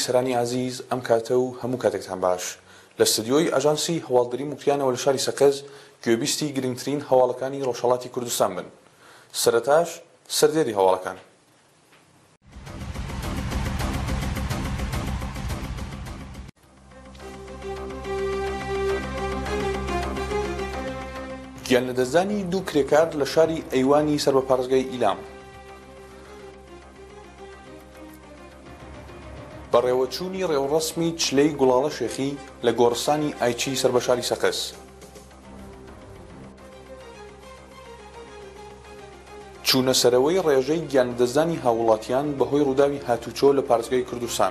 سەرانی عزیز ئەم کاتە و هەموو کاتێکتان باش لە ستودیۆی ئاژانسی هەواڵدەری موکریانەوە لە شاری سەقز گوێبیستی گرنگترین هەواڵەکانی ڕۆژهەڵاتی کوردستان بن. سەرەتاش سەردێری هەواڵەکان. گیان لەدەستدانی دوو کرێکار لە شاری ئەیوانی سەر بە پارێزگای ئیلام. بەڕێوەچوونی ڕێوەڕەسمی چلەی گوڵاڵە شێخی لە گۆڕستانی ئایچی سەر بە شاری سەقز. چوونە سەرەوەی ڕێژەی گیان لەدەستدانی هاوڵاتیان بەهۆی ڕووداوی هاتوچۆ لە پارێزگای کوردستان.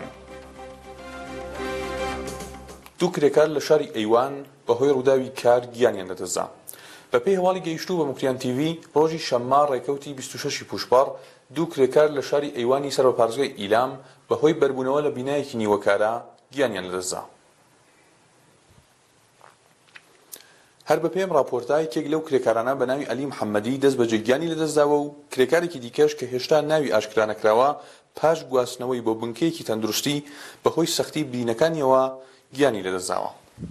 دوو کرێکار لە شاری ئەیوان بەهۆی ڕووداوی کار گیانیان لەدەستدا. بە پێی هەواڵی گەیشتوو بە موکریان تیڤی ڕۆژی شەممە ڕێکەوتی 26 پوشپەڕ دوو کرێکار لە شاری ئەیوانی سەر بە پارێزگای ئیلام بەهۆی بەربوونەوە لە بینایەکی نیوەکارە گیانیان لەدەستدا. هەر بە پێم راپۆرتە یەکێک لەو کرێکارانە بە ناوی عەلی محەممەدی دەست بە جێگیانی لەدەستداوە و کرێکارێکی دیکەش کە هێشتا ناوی ئاشکرا نەکراوە پاش گواستنەوەی بۆ بنکەیەکی تەندروستی بەهۆی سەختی بینەکانیەوە گیانی لەدەستداوە.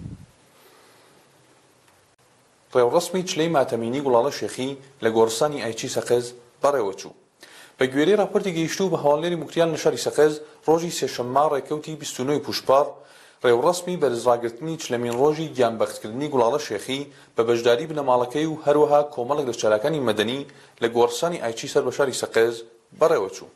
ڕێوەڕەسمی چلەی ماتەمینی گوڵاڵە شێخی لە گۆڕستانی ئایچی سەقز بەڕێوەچوو. بە گوێرەی راپۆرتی گەیشتوو بە هەواڵێری موکریان لە شاری سەقز ڕۆژی سێشەممە ڕێکەوتی 29 پوشپەڕ ڕێوەڕەسمی بەرزڕاگرتنی چلەمین ڕۆژی گیانبەختکردنی گوڵاڵە شێخی بە بەشداری بنەماڵەکەی و هەروەها کۆمەڵێک لە چارەکانی مەدەنی لە گۆڕستانی ئایچی سەر بە شاری سەقز بەڕێوەچوو.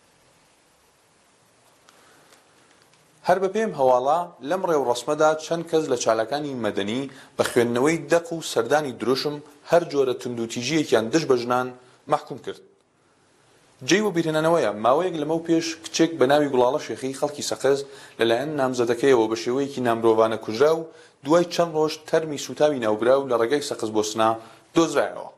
هەر بە پێم هەواڵە لەم ڕێوەڕەسمەدا چەند کەس لە چالەکانی مەدەنی بە خوێندنەوەی دەق و سەردانی دروشم هەر جۆرە توندوتیژیەکیان دژ بە ژنان مەحکوم کرد. جێی وە بیرهێنانەوەیە ماوەیەک لەمەو پێش کچێک بە ناوی گوڵاڵە شێخی خەڵکی سەقز لەلایەن نامزەدەکەیەوە بە شێوەیەکی نامرۆڤانە کوژرا و دوای چەند ڕۆژ تەرمی سوتاوی ناوبرا و لە ڕێگای سەقز بۆسنا دۆزرایەوە.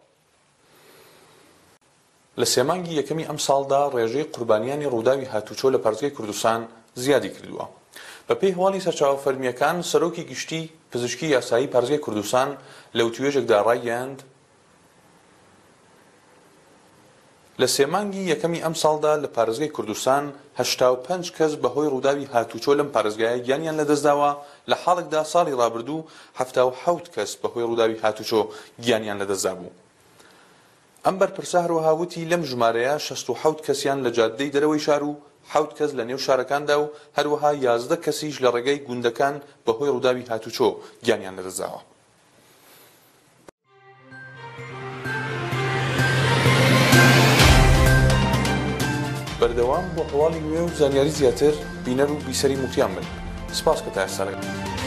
لە سێمانگی یەکەمی ئەم ساڵدا ڕێژەی قوربانیانی ڕووداوی هاتوچۆ لە پارێزگای کوردستان زیادی کردووە. بە پێی هەواڵی سەرچاوە فەرمیەکان سەرۆکی گشتی پزیشکی یاسایی پارێزگای کوردستان لە وتوێژێکدا ڕایگەیاند لە سێمانگی یەکەمی ئەم ساڵدا لە پارێزگای کوردستان 85 کەس بەهۆی ڕووداوی هاتوچۆ لەم پارێزگایە گیانیان لەدەستداوە لە حاڵێکدا ساڵی ڕابردوو 77 کەس بەهۆی ڕووداوی هاتوچۆ گیانیان لەدەستدا بوو. ئەم بەرپرسە هەروەها وتی لەم ژمارەیە 67 کەسیان لە جادەی دەرەوەی شار و 7 کەس لە نێو شارەکاندا و هەروەها 11 کەسیش لە ڕێگەی گوندەکان بەهۆی ڕووداوی هاتوچۆ گیانیان لەدەستداوە. بەردەوام بۆ هەواڵی نوێ و زانیاری زیاتر بینەر و بیسەری موکریان بن. سپاس کە تا ئێستا لەگەڵ